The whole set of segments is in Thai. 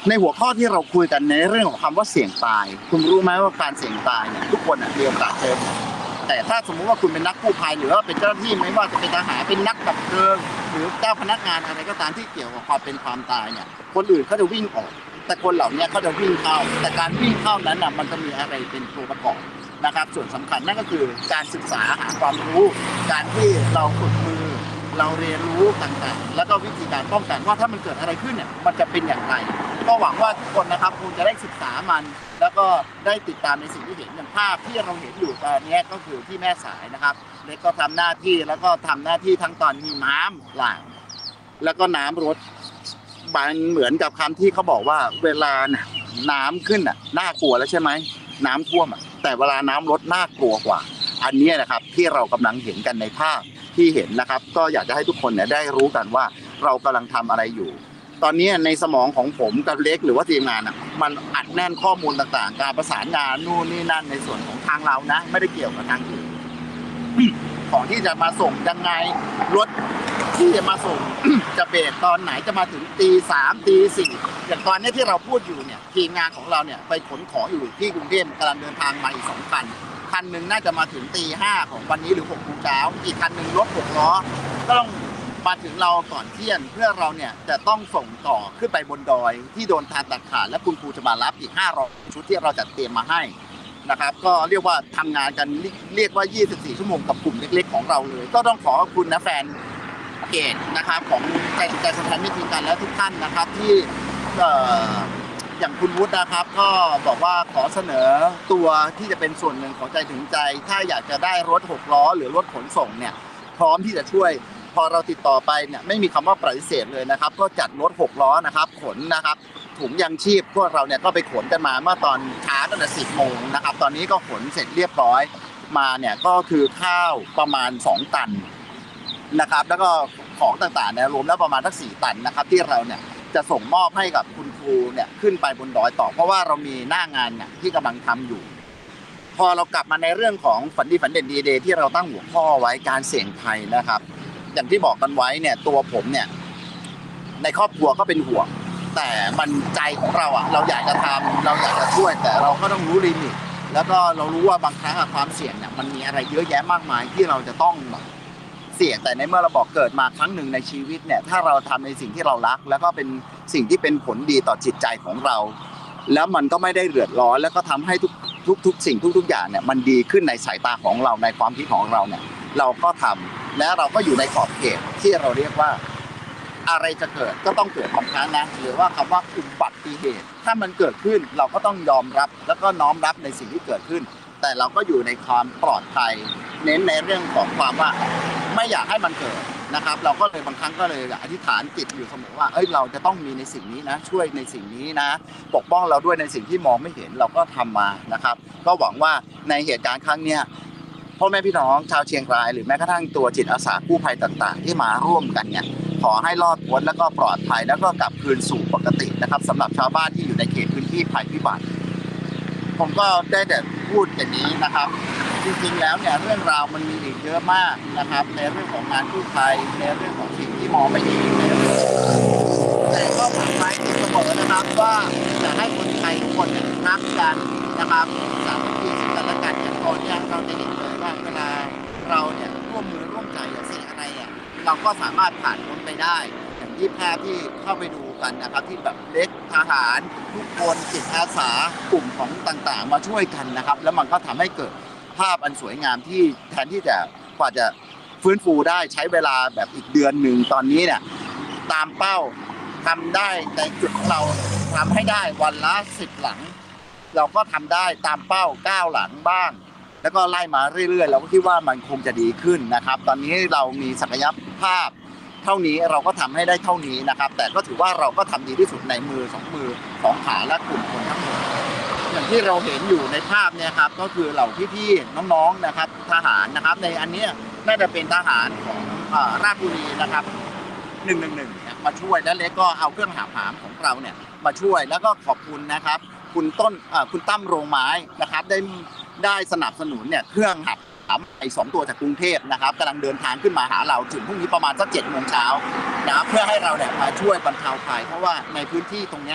ในหัวข้อที่เราคุยกันในเรื่องของคำว่าเสี่ยงตายคุณรู้ไหมว่าการเสี่ยงตายเนี่ยทุกคนมีโอกาสเจอแต่ถ้าสมมุติว่าคุณเป็นนักกู้ภัยหรือว่าเป็นเจ้าหน้าที่ไม่ว่าจะเป็นทหารเป็นนักดับเพลิงหรือเจ้าพนักงานอะไรก็ตามที่เกี่ยวกับความเป็นความตายเนี่ยคนอื่นเขาจะวิ่งออกแต่คนเหล่านี้เขาจะวิ่งเข้าแต่การวิ่งเข้านั้นมันจะมีอะไรเป็นตัวประกอบนะครับส่วนสำคัญนั่นก็คือการศึกษาหาความรู้การที่เราฝึกมือเราเรียนรู้ต่างๆแล้วก็วิธีการป้องกันว่าถ้ามันเกิดอะไรขึ้นเนี่ยมันจะเป็นอย่างไรก็หวังว่าทุกคนนะครับคงจะได้ศึกษามันแล้วก็ได้ติดตามในสิ่งที่เห็นอย่างภาพที่เราเห็นอยู่ตอนนี้ก็คือที่แม่สายนะครับเล็กก็ทำหน้าที่แล้วก็ทำหน้าที่ทั้งตอนมีน้ำหลั่งแล้วก็น้ำรดมันเหมือนกับคำที่เขาบอกว่าเวลาน้ำขึ้นน่ากลัวแล้วใช่ไหมน้ำท่วมแต่เวลาน้ำลดน่ากลัวกว่าอันนี้นะครับที่เรากำลังเห็นกันในภาพที่เห็นนะครับก็อยากจะให้ทุกคนได้รู้กันว่าเรากำลังทำอะไรอยู่ตอนนี้ในสมองของผมกับเล็กหรือว่าทีมงานมันอัดแน่นข้อมูลต่างๆการประสานงานนู่นนี่นั่นในส่วนของทางเรานะไม่ได้เกี่ยวกับทางอื่นของที่จะมาส่งยังไงรถที่จะมาส่ง จะเบรกตอนไหนจะมาถึงตีสามตีสี่อย่างตอนนี้ที่เราพูดอยู่เนี่ยทีมงานของเราเนี่ยไปขนของอยู่ที่กรุงเทพกำลังเดินทางมาอีก2 คันหนึ่งน่าจะมาถึงตี 5ของวันนี้หรือ6 โมงเช้าอีกคันหนึ่งรถ6 ล้อก็ต้องมาถึงเราก่อนเที่ยงเพื่อเราเนี่ยจะต้องส่งต่อขึ้นไปบนดอยที่โดนทางตัดขาดและคุณครูจะมารับอีก500 ชุดที่เราจัดเตรียมมาให้นะครับก็เรียกว่าทำงานกันเรียกว่า24 ชั่วโมงกับกลุ่มเล็กๆของเราเลยก็ต้องขอบคุณนะแฟนเกตนะครับของใจสถานมิตรกันและทุกท่านนะครับที่อย่างคุณวุฒินะครับก็บอกว่าขอเสนอตัวที่จะเป็นส่วนหนึ่งของใจถึงใจถ้าอยากจะได้รถ6 ล้อหรือรถขนส่งเนี่ยพร้อมที่จะช่วยพอเราติดต่อไปเนี่ยไม่มีคำว่าปฏิเสธเลยนะครับก็จัดรถ6 ล้อนะครับขนนะครับถุงยังชีพพวกเราเนี่ยก็ไปขนกันมาเมื่อตอนเช้าตั้งแต่10 โมงนะครับตอนนี้ก็ขนเสร็จเรียบร้อยมาเนี่ยก็คือข้าวประมาณ2 ตันนะครับแล้วก็ของต่างๆเนี่ยรวมแล้วประมาณสัก4 ตันนะครับที่เราเนี่ยจะส่งมอบให้กับคุณครูเนี่ยขึ้นไปบนดอยต่อเพราะว่าเรามีหน้างานเนี่ยที่กำลังทำอยู่พอเรากลับมาในเรื่องของฝันดีฝันเด่นดีเดย์ที่เราตั้งหัวข้อไว้การเสี่ยงภัยนะครับอย่างที่บอกกันไว้เนี่ยตัวผมเนี่ยในครอบครัวก็เป็นห่วงแต่มันใจของเราเราอยากจะทำเราอยากจะช่วยแต่เราก็ต้องรู้ลิมิตแล้วก็เรารู้ว่าบางครั้งความเสี่ยงเนี่ยมันมีอะไรเยอะแยะมากมายที่เราจะต้องเสี่ยงแต่ในเมื่อเราบอกเกิดมาครั้งหนึ่งในชีวิตเนี่ยถ้าเราทำในสิ่งที่เรารักแล้วก็เป็นสิ่งที่เป็นผลดีต่อจิตใจของเราแล้วมันก็ไม่ได้เดือดร้อนแล้วก็ทำให้ทุกสิ่งทุกอย่างเนี่ยมันดีขึ้นในสายตาของเราในความคิดของเราเนี่ยเราก็ทำและเราก็อยู่ในขอบเขตที่เราเรียกว่าอะไรจะเกิดก็ต้องเกิดบางครั้งนะหรือว่าคำว่าอุบัติเหตุถ้ามันเกิดขึ้นเราก็ต้องยอมรับแล้วก็น้อมรับในสิ่งที่เกิดขึ้นแต่เราก็อยู่ในความปลอดภัยเน้นในเรื่องของความว่าไม่อยากให้มันเกิดนะครับเราก็เลยบางครั้งก็เลยอธิษฐานจิตอยู่เสมอว่าเราจะต้องมีในสิ่งนี้นะช่วยในสิ่งนี้นะปกป้องเราด้วยในสิ่งที่มองไม่เห็นเราก็ทำมานะครับก็หวังว่าในเหตุการณ์ครั้งนี้พ่อแม่พี่น้องชาวเชียงรายหรือแม้กระทั่งตัวจิตอาสากู้ภัยต่างๆที่มาร่วมกันเนี่ยขอให้รอดพ้นแล้วก็ปลอดภัยแล้วก็กลับคืนสู่ปกตินะครับสำหรับชาวบ้านที่อยู่ในเขตพื้นที่ภัยพิบัติผมก็ได้แต่พูดอย่างนี้นะครับจริงๆแล้วเนี่ยเรื่องราวมันมีอีกเยอะมากนะครับในเรื่องของงานกู้ภัยในเรื่องของสิ่งที่มองไม่เห็นแต่ก็ฝากไว้เสมอนะครับว่าอยากให้คนไทยทุกคนรักกันนะครับสามัคคีซึ่งกันและกันอย่างตอนนี้เราจะเห็นเลยว่าเวลาเราเนี่ยร่วมมือร่วมใจสิ่งอะไรเราก็สามารถผ่านพ้นไปได้อย่างที่ภาพที่เข้าไปดูกันนะครับที่แบบเล็กทหารทุกคนจิตอาสากลุ่มของต่างๆมาช่วยกันนะครับแล้วมันก็ทำให้เกิดภาพอันสวยงามที่แทนที่จะกว่าจะฟื้นฟูได้ใช้เวลาแบบอีกเดือนหนึ่งตอนนี้เนี่ยตามเป้าทำได้ในจุดของเราทำให้ได้วันละ10 หลังเราก็ทำได้ตามเป้า9 หลังบ้างแล้วก็ไล่มาเรื่อยๆเราก็คิดว่ามันคงจะดีขึ้นนะครับตอนนี้เรามีศักยภาพเท่านี้เราก็ทำให้ได้เท่านี้นะครับแต่ก็ถือว่าเราก็ทำดีที่สุดในมือ2 มือ2 ขาและกลุ่มคนทั้งหมดอย่างที่เราเห็นอยู่ในภาพเนี่ยครับก็คือเหล่าพี่ๆน้องๆนะครับทหารนะครับในอันนี้น่าจะเป็นทหารของราชบุรีนะครับ111มาช่วยและเล็กก็เอาเครื่องหามของเราเนี่ยมาช่วยแล้วก็ขอบคุณนะครับคุณตั้มโรงไม้นะครับได้สนับสนุนเนี่ยเครื่องหัก2 ตัวจากกรุงเทพนะครับกำลังเดินทางขึ้นมาหาเราถึงพรุ่งนี้ประมาณสัก7 โมงเช้านะเพื่อให้เราเนี่ยมาช่วยบรรเทาภัยเพราะว่าในพื้นที่ตรงเนี้ย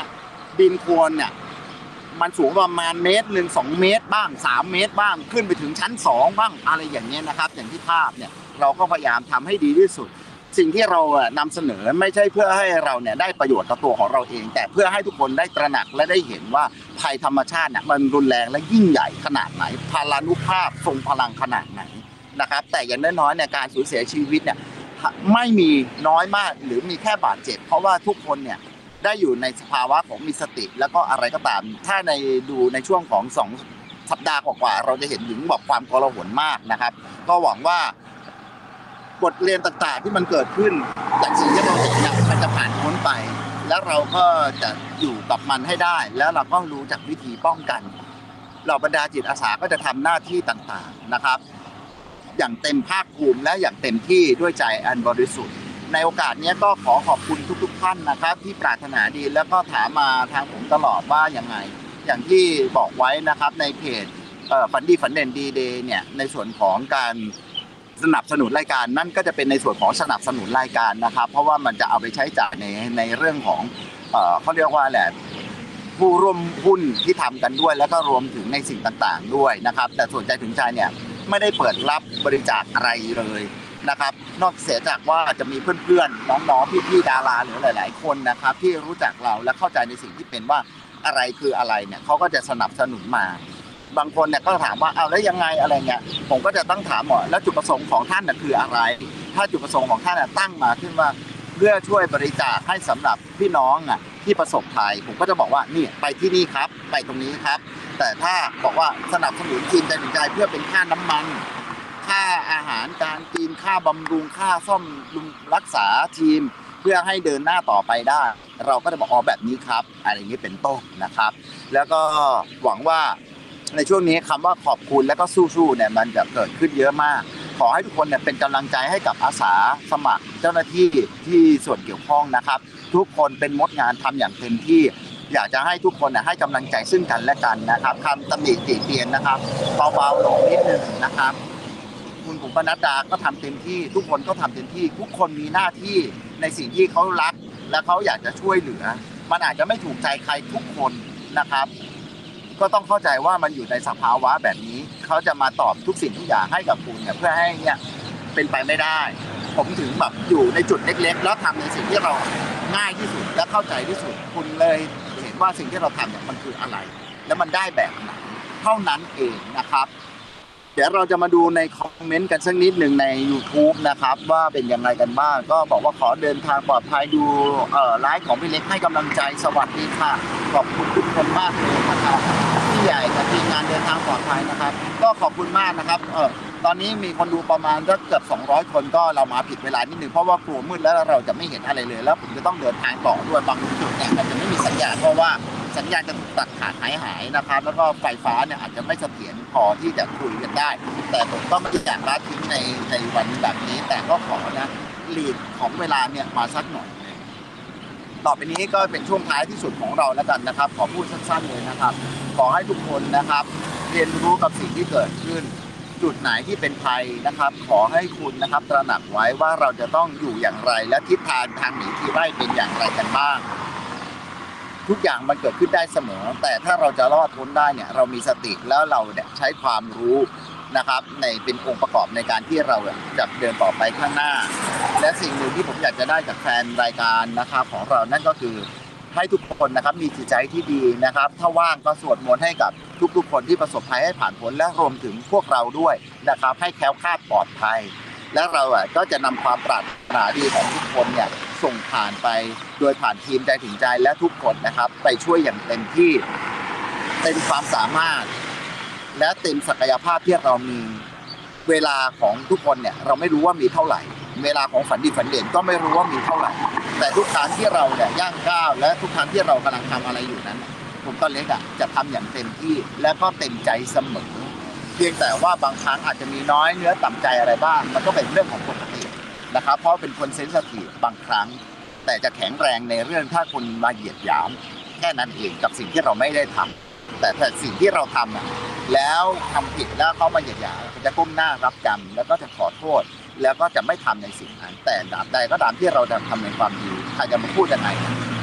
ดินโคลนเนี่ยมันสูงประมาณ1 เมตร 2 เมตรบ้าง3 เมตรบ้างขึ้นไปถึงชั้น2บ้างอะไรอย่างเงี้ยนะครับอย่างที่ภาพเนี่ยเราก็พยายามทำให้ดีที่สุดสิ่งที่เรานำเสนอไม่ใช่เพื่อให้เราเนี่ยได้ประโยชน์กับตัวของเราเองแต่เพื่อให้ทุกคนได้ตระหนักและได้เห็นว่าภัยธรรมชาติเนี่ยมันรุนแรงและยิ่งใหญ่ขนาดไหนพลานุภาพทรงพลังขนาดไหนนะครับแต่อย่างน้อยๆเนี่ยการสูญเสียชีวิตเนี่ยไม่มีน้อยมากหรือมีแค่บาดเจ็บเพราะว่าทุกคนเนี่ยได้อยู่ในสภาวะของมีสติแล้วก็อะไรก็ตามถ้าดูในช่วงของ2 สัปดาห์กว่าเราจะเห็นถึงแบบความโกลาหลมากนะครับก็หวังว่าบทเรียนต่างๆที่มันเกิดขึ้นจากสิ่งที่เราเห็นเนี่ยมันจะผ่านพ้นไปแล้วเราก็จะอยู่กับมันให้ได้แล้วเราก็รู้จักวิธีป้องกันเหล่าบรรดาจิตอาสาก็จะทำหน้าที่ต่างๆนะครับอย่างเต็มภาคภูมิและอย่างเต็มที่ด้วยใจอันบริสุทธิ์ในโอกาสนี้ก็ขอขอบคุณทุกๆท่านนะครับที่ปรารถนาดีแล้วก็ถามมาทางผมตลอดว่าอย่างไงอย่างที่บอกไว้นะครับในเพจฝันดีฝันเด่นดีเดย์เนี่ยในส่วนของการสนับสนุนรายการนั่นก็จะเป็นในส่วนของสนับสนุนรายการนะครับเพราะว่ามันจะเอาไปใช้จ่ายในเรื่องของเขาเรียกว่าแหละผู้ร่วมหุ้นที่ทำกันด้วยแล้วก็รวมถึงในสิ่งต่างๆด้วยนะครับแต่ส่วนใจถึงใจเนี่ยไม่ได้เปิดรับบริจาคอะไรเลยนะครับนอกเสียจากว่าจะมีเพื่อนๆน้องๆพี่ๆดาราหรือหลายๆคนนะครับที่รู้จักเราและเข้าใจในสิ่งที่เป็นว่าอะไรคืออะไรเนี่ยเขาก็จะสนับสนุนมาบางคนเนี่ยก็ถามว่าเอาแล้วยังไงอะไรเงี้ยผมก็จะต้องถามหมดแล้วจุดประสงค์ของท่านน่ะคืออะไรถ้าจุดประสงค์ของท่านตั้งมาขึ้นว่าเพื่อช่วยบริจาคให้สำหรับพี่น้องที่ประสบภัยผมก็จะบอกว่านี่ไปที่นี่ครับไปตรงนี้ครับแต่ถ้าบอกว่าสนับสนุนทีมใจถึงใจเพื่อเป็นค่าน้ำมันค่าอาหารการกินค่าบำรุงค่าซ่อมรักษาทีมเพื่อให้เดินหน้าต่อไปได้เราก็จะบอกแบบนี้ครับอะไรอย่างนี้เป็นต้นนะครับแล้วก็หวังว่าในช่วงนี้คำว่าขอบคุณและก็สู้ๆเนี่ยมันจะเกิดขึ้นเยอะมากขอให้ทุกคนเนี่ยเป็นกำลังใจให้กับอาสาสมัครเจ้าหน้าที่ที่ส่วนเกี่ยวข้องนะครับทุกคนเป็นมดงานทำอย่างเต็มที่อยากจะให้ทุกคนให้กำลังใจซึ่งกันและกันนะครับคำตำหนิติเตียนนะครับเบาๆลงนิดนึงนะครับคุณบุ๋มปนัดดาก็ทำเต็มที่ทุกคนก็ทำเต็มที่ทุกคนมีหน้าที่ในสิ่งที่เขารักและเขาอยากจะช่วยเหลือมันอาจจะไม่ถูกใจใครทุกคนนะครับก็ต้องเข้าใจว่ามันอยู่ในสภาวะแบบนี้เขาจะมาตอบทุกสิ่งทุกอย่างให้กับคุณเนี่ยเพื่อให้เนี่ยเป็นไปไม่ได้ผมถึงแบบอยู่ในจุดเล็กๆแล้วทำในสิ่งที่เราง่ายที่สุดและเข้าใจที่สุดคุณเลยเห็นว่าสิ่งที่เราทำเนี่ยมันคืออะไรแล้วมันได้แบบไหนเท่านั้นเองนะครับเดี๋ยวเราจะมาดูในคอมเมนต์กันสักนิดหนึ่งใน YouTube นะครับว่าเป็นยังไงกันบ้างก็บอกว่าขอเดินทางปลอดภัยดูไลฟ์ของพี่เล็กให้กำลังใจสวัสดีค่ะขอบคุณทุกคนมากเลยนะครับพี่ใหญ่กับทีมงานเดินทางปลอดภัยนะครับก็ขอบคุณมากนะครับตอนนี้มีคนดูประมาณเกือบ200 คนก็เรามาผิดเวลานิดนึงเพราะว่ากลัวมืดแล้วเราจะไม่เห็นอะไรเลยแล้วผมจะต้องเดินทางต่อด้วยบางจุดเนี่ยมันจะไม่มีสัญญาณเพราะว่าสัญญาณจะถูกตัดขาดหายนะครับแล้วก็ไฟฟ้าเนี่ยอาจจะไม่เสถียรพอที่จะคุยกันได้แต่ผมก็ไม่อยากละทิ้งในวันแบบนี้แต่ก็ขอนะลีดของเวลาเนี่ยมาสักหน่อยต่อไปนี้ก็เป็นช่วงท้ายที่สุดของเราแล้วกันนะครับขอพูดสั้นๆเลยนะครับขอให้ทุกคนนะครับเรียนรู้กับสิ่งที่เกิดขึ้นจุดไหนที่เป็นภัยนะครับขอให้คุณนะครับตระหนักไว้ว่าเราจะต้องอยู่อย่างไรและทิศทางหนีทีไร่เป็นอย่างไรกันบ้างทุกอย่างมันเกิดขึ้นได้เสมอแต่ถ้าเราจะรอดพ้นได้เนี่ยเรามีสติแล้วเราเนี่ยใช้ความรู้นะครับในเป็นองค์ประกอบในการที่เราจะเดินต่อไปข้างหน้าและสิ่งหนึ่งที่ผมอยากจะได้จากแฟนรายการนะครับของเรานั่นก็คือให้ทุกคนนะครับมีจิตใจที่ดีนะครับถ้าว่างก็สวดมนต์ให้กับทุกๆคนที่ประสบภัยให้ผ่านพ้นและรวมถึงพวกเราด้วยนะครับให้แคล้วคลาดปลอดภัยและเราก็จะนำความปรารถนาดีของทุกคนเนี่ยส่งผ่านไปโดยผ่านทีมใจถึงใจและทุกคนนะครับไปช่วยอย่างเต็มที่เต็มความสามารถและเต็มศักยภาพที่เรามีเวลาของทุกคนเนี่ยเราไม่รู้ว่ามีเท่าไหร่เวลาของฝันดีฝันเด่นก็ไม่รู้ว่ามีเท่าไหร่แต่ทุกครั้งที่เราเนี่ยย่างก้าวและทุกครั้งที่เรากำลังทำอะไรอยู่นั้นผมก็เล็กจะทำอย่างเต็มที่และก็เต็มใจเสมอเพียงแต่ว่าบางครั้งอาจจะมีน้อยเนื้อต่ำใจอะไรบ้างมันก็เป็นเรื่องของปกตินะครับเพราะเป็นคนเซนซิทีฟบางครั้งแต่จะแข็งแรงในเรื่องถ้าคนมาเหยียดหยามแค่นั้นเองกับสิ่งที่เราไม่ได้ทำแต่สิ่งที่เราทำแล้วทำผิดแล้วเขามาเหยียดหยามจะก้มหน้ารับกรรมแล้วก็จะขอโทษแล้วก็จะไม่ทำในสิ่งนั้นแต่ตราบใดก็ตามที่เราจะทำในความดีใครจะมาพูดยังไง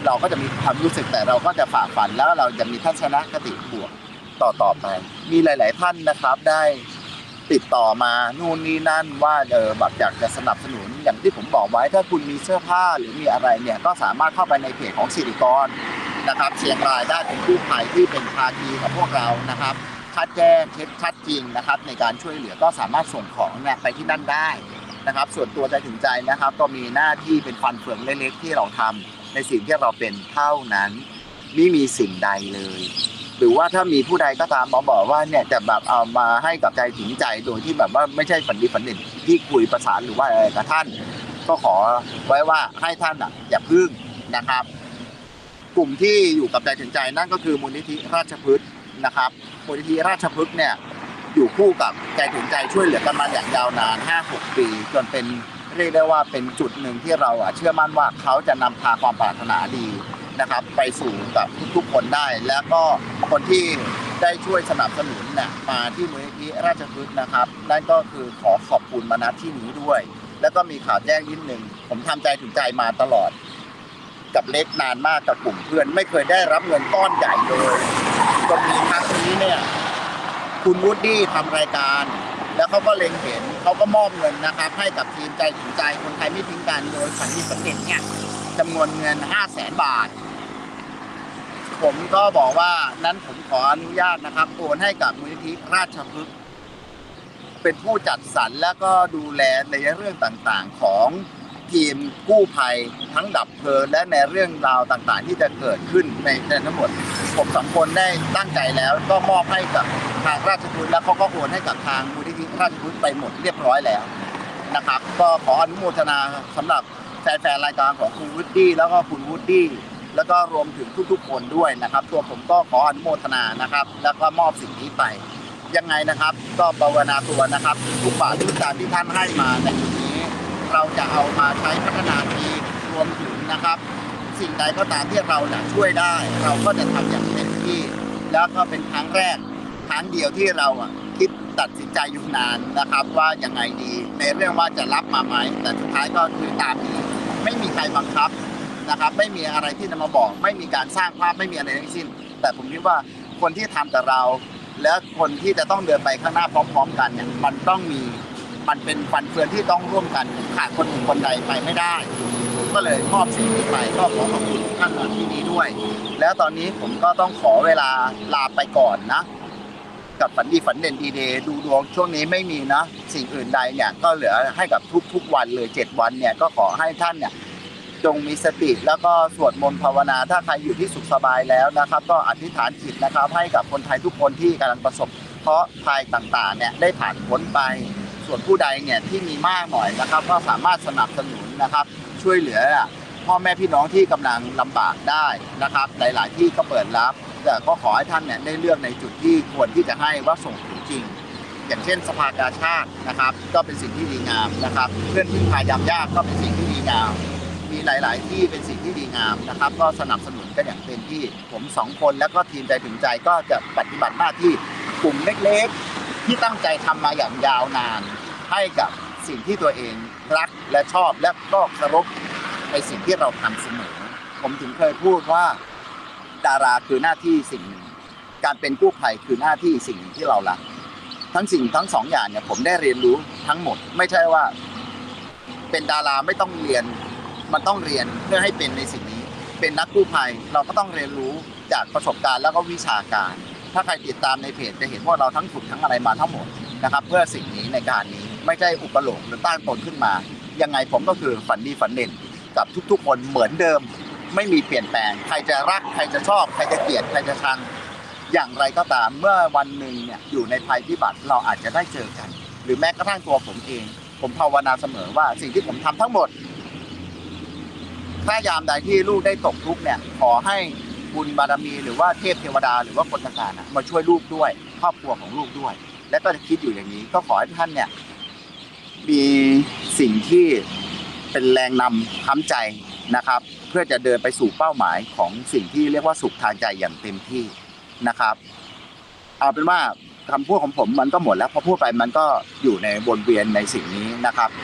เราก็จะมีความรู้สึกแต่เราก็จะฝ่าฟันแล้วเราจะมีทัศนคติบวกต่อไปมีหลายๆท่านนะครับได้ติดต่อมานู่นนี่นั่นว่าแบบอยากจะสนับสนุนอย่างที่ผมบอกไว้ถ้าคุณมีเสื้อผ้าหรือมีอะไรเนี่ยก็สามารถเข้าไปในเพจของสิริกรนะครับเชียงรายได้เป็นกู้ภัยที่เป็นภาคีกับพวกเรานะครับชัดแจ้งชัดจริงนะครับในการช่วยเหลือก็สามารถส่งของเนี่ยไปที่นั่นได้นะครับส่วนตัวใจถึงใจนะครับก็มีหน้าที่เป็นฟันเฟืองเล็กๆที่เราทำในสิ่งที่เราเป็นเท่านั้นไม่มีสิ่งใดเลยหรือว่าถ้ามีผู้ใดก็ตามมาบอกว่าเนี่ยจะแบบเอามาให้กับใจถึงใจโดยที่แบบว่าไม่ใช่ฝันดีฝันเด่นที่คุยประสานหรือว่าอะไรกับท่านก็ขอไว้ว่าให้ท่านอย่าพึ่งนะครับกลุ่มที่อยู่กับใจถึงใจนั่นก็คือมูลนิธิราชพฤกษ์นะครับมูลนิธิราชพฤกษ์เนี่ยอยู่คู่กับใจถึงใจช่วยเหลือกันมาอย่างยาวนาน 5-6 ปีจนเป็นเรียกได้ว่าเป็นจุดหนึ่งที่เราเชื่อมั่นว่าเขาจะนำพาความปรารถนาดีนะครับไปสู่กับทุกๆคนได้แล้วก็คนที่ได้ช่วยสนับสนุนเนี่ยมาที่มูลนิธิราชพฤกษ์นะครับนั่นก็คือขอขอบคุณมาณที่นี้ด้วยแล้วก็มีข่าวแจ้งนิดนึงผมทำใจถึงใจมาตลอดกับเล็กนานมากกับกลุ่มเพื่อนไม่เคยได้รับเงินก้อนใหญ่เลยจนมีครั้งนี้เนี่ยคุณวูดดี้ทำรายการแล้วเขาก็เล็งเห็นเขาก็มอบเงินนะครับให้กับทีมใจถึงใจคนไทยไม่ทิ้งกันโดยฝันดีฝันเด่นเนี่ยจำนวนเงิน 500,000 บาทผมก็บอกว่านั้นผมขออนุญาตนะครับโอนให้กับมูลนิธิราชพฤกษ์เป็นผู้จัดสรรและก็ดูแลในเรื่องต่างๆของทีมกู้ภัยทั้งดับเพลิงและในเรื่องราวต่างๆที่จะเกิดขึ้นในทั้งหมดผม2 คนได้ตั้งใจแล้วก็มอบให้กับทางราชพฤกษ์แล้วเขาก็โอนให้กับทางมูลนิธิราชพฤกษ์ไปหมดเรียบร้อยแล้วนะครับก็ขออนุโมทนาสำหรับแฟนๆรายการของคุณวูดดี้แล้วก็คุณวูดดี้แล้วก็รวมถึงทุกๆคนด้วยนะครับตัวผมก็ขออนุโมทนานะครับแล้วก็มอบสิ่งนี้ไปยังไงนะครับก็ภาวนาตัวนะครับทุกบาททุกสตางค์ที่ท่านให้มาในจุดนี้เราจะเอามาใช้พัฒนาทีมรวมถึงนะครับสิ่งใดก็ตามที่เราช่วยได้เราก็จะทำอย่างเต็มที่แล้วก็เป็นครั้งแรกครั้งเดียวที่เราคิดตัดสินใจอยู่นานนะครับว่ายังไงดีในเรื่องว่าจะรับมาไหมแต่สุดท้ายก็คือตามนี้ไม่มีใครบังคับนะครับไม่มีอะไรที่จะมาบอกไม่มีการสร้างภาพไม่มีอะไรทั้งสิ้นแต่ผมคิดว่าคนที่ทำกับเราและคนที่จะต้องเดินไปข้างหน้าพร้อมๆกันเนี่ยมันต้องมีมันเป็นฟันเฟืองที่ต้องร่วมกันขาดคนหนึ่งคนใดไปไม่ได้ผมก็เลยมอบสิ่งนี้ไปก็ขอขอบคุณท่านมาที่นี้ด้วยแล้วตอนนี้ผมก็ต้องขอเวลาลาไปก่อนนะกับฝันดีฝันเด่นดีเดย์ดูดวงช่วงนี้ไม่มีนะสิ่งอื่นใดเนี่ยก็เหลือให้กับทุกวันเลย7 วันเนี่ยก็ขอให้ท่านเนี่ยจงมีสติแล้วก็สวดมนต์ภาวนาถ้าใครอยู่ที่สุขสบายแล้วนะครับก็อธิษฐานจิตนะครับให้กับคนไทยทุกคนที่กำลังประสบเคราะห์ภัยต่างๆเนี่ยได้ผ่านพ้นไปส่วนผู้ใดเนี่ยที่มีมากหน่อยนะครับก็สามารถสนับสนุนนะครับช่วยเหลือพ่อแม่พี่น้องที่กำลังลำบากได้นะครับหลายๆที่ก็เปิดรับแต่ก็ขอให้ท่านเนี่ยได้เลือกในจุดที่ควรที่จะให้ว่าส่งถึงจริงอย่างเช่นสภากาชาตินะครับก็เป็นสิ่งที่ดีงามนะครับเพื่อนพึ่งพายามยากก็เป็นสิ่งที่ดีงามมีหลายๆที่เป็นสิ่งที่ดีงามนะครับก็สนับสนุนกันอย่างเต็มที่ผม2 คนแล้วก็ทีมใจถึงใจก็จะปฏิบัติหน้าที่กลุ่มเล็กๆที่ตั้งใจทำมาอย่างยาวนานให้กับสิ่งที่ตัวเองรักและชอบและก็เคารพในสิ่งที่เราทำเสมอผมถึงเคยพูดว่าดาราคือหน้าที่สิ่งหนึ่งการเป็นกู้ภัยคือหน้าที่สิ่งหนึ่งที่เรารักทั้ง2 อย่างเนี่ยผมได้เรียนรู้ทั้งหมดไม่ใช่ว่าเป็นดาราไม่ต้องเรียนมันต้องเรียนเพื่อให้เป็นในสิ่งนี้เป็นนักกู้ภัยเราก็ต้องเรียนรู้จากประสบการณ์แล้วก็วิชาการถ้าใครติดตามในเพจจะเห็นว่าเราทั้งฝึกทั้งอะไรมาทั้งหมดนะครับเพื่อสิ่งนี้ในการนี้ไม่ใช่อุปโลกหรือตั้งตนขึ้นมายังไงผมก็คือฝันดีฝันเด่นกับทุกๆคนเหมือนเดิมไม่มีเปลี่ยนแปลงใครจะรักใครจะชอบใครจะเกลียดใครจะชังอย่างไรก็ตามเมื่อวันหนึ่งเนี่ยอยู่ในภัยพิบัติเราอาจจะได้เจอกันหรือแม้กระทั่งตัวผมเองผมภาวนาเสมอว่าสิ่งที่ผมทำทั้งหมดถ้ายามใดที่ลูกได้ตกทุกข์เนี่ยขอให้บุญบารมีหรือว่าเทพเทวดาหรือว่าคนต่างๆมาช่วยลูกด้วยครอบครัวของลูกด้วยและก็จะคิดอยู่อย่างนี้ก็ขอให้ท่านเนี่ยมีสิ่งที่เป็นแรงนำค้ำใจนะครับเพื่อจะเดินไปสู่เป้าหมายของสิ่งที่เรียกว่าสุขทางใจอย่างเต็มที่นะครับเอาเป็นว่าคำพูดของผมมันก็หมดแล้วพอพูดไปมันก็อยู่ในวนเวียนในสิ่งนี้นะครับ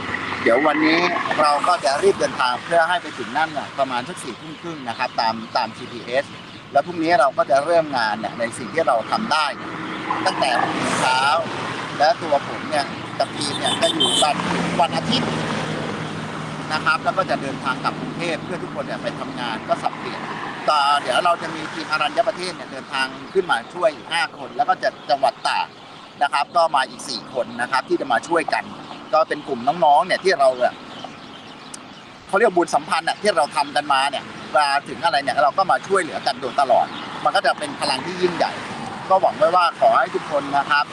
เดี๋ยววันนี้เราก็จะรีบเดินทางเพื่อให้ไปถึงนั่นน่ะประมาณสัก4 ทุ่มครึ่งนะครับตาม GPS แล้วพรุ่งนี้เราก็จะเริ่มงานเนี่ยในสิ่งที่เราทำได้ตั้งแต่เช้าและตัวผมเนี่ยกับทีมเนี่ยจะอยู่วันอาทิตย์นะครับแล้วก็จะเดินทางกลับกรุงเทพเพื่อทุกคนเนี่ยไปทำงานก็สับเปลี่ยนเดี๋ยวเราจะมีทีมอรัญญประเทศเนี่ยเดินทางขึ้นมาช่วยอีก5 คนแล้วก็จะจังหวัดตากนะครับก็มาอีก4 คนนะครับที่จะมาช่วยกันก็เป็นกลุ่มน้องๆเนี่ยที่เราเขาเรียกบุญสัมพันธ์ที่เราทำกันมาเนี่ยมาถึงอะไรเนี่ยเราก็มาช่วยเหลือกันโดยตลอดมันก็จะเป็นพลังที่ยิ่งใหญ่ก็หวังไว้ว่าขอให้ทุกคนนะครับ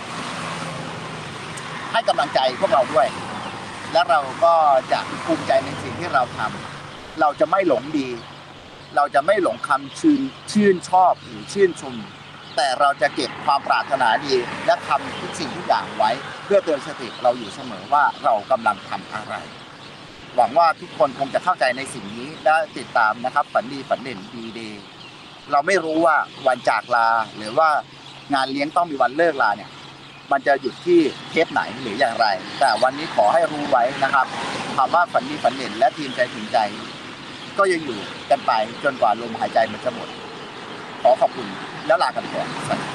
ให้กำลังใจพวกเราด้วยและเราก็จะภูมิใจในสิ่งที่เราทำเราจะไม่หลงดีเราจะไม่หลงคำชื่นชอบหรือชื่นชมแต่เราจะเก็บความปรารถนาดีและทำทุกสิ่งทุกอย่างไว้เพื่อเตือนสติเราอยู่เสมอว่าเรากำลังทำอะไรหวังว่าทุกคนคงจะเข้าใจในสิ่งนี้และติดตามนะครับฝันดีฝันเด่นดีเดย์เราไม่รู้ว่าวันจากลาหรือว่างานเลี้ยงต้องมีวันเลิกลาเนี่ยมันจะหยุดที่เทปไหนหรืออย่างไรแต่วันนี้ขอให้รู้ไว้นะครับคำว่าฝันดีฝันเด่นและทีมใจถึงใจก็ยังอยู่กันไปจนกว่าลมหายใจมันจะหมดขอขอบคุณแล้วลากันก่อนสวัสดี